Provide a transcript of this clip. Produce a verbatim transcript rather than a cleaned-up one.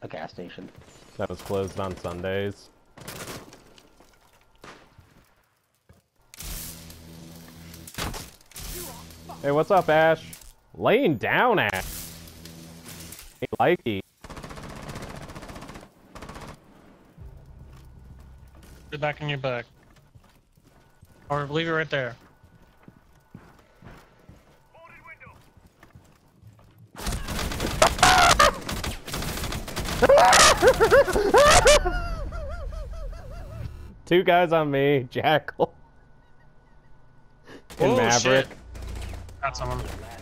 a gas station. That was closed on Sundays. Hey, what's up, Ash? Laying down, Ash. Hey, likey. Get back in your bag. Or leave it right there. Two guys on me, Jackal. And Oh, Maverick. shit. Got someone.